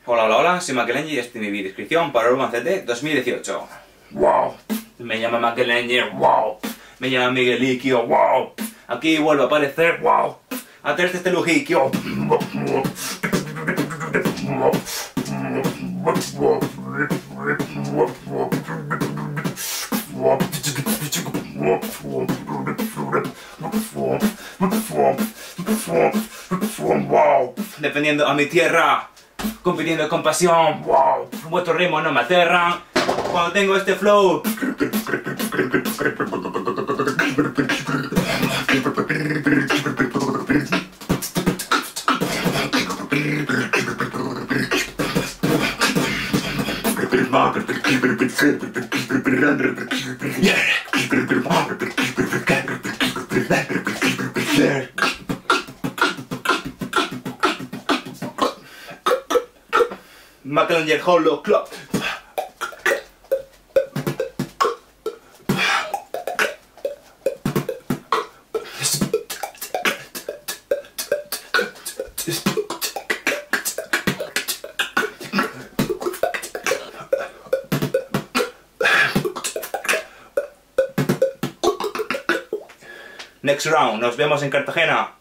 Hola, hola, hola, soy Makelenji y este es mi descripción para Urban CT 2018. ¡Wow! Me llama Makelenji, ¡wow! Me llama Miguelikio, ¡wow! Aquí vuelve a aparecer, ¡wow! Atrás de este lujikio. Wow, defendiendo a mi tierra, compitiendo con pasión. Wow, vuestro ritmo no me aterran cuando tengo este flow. Makelenji Holo Club. Next round, nos vemos en Cartagena.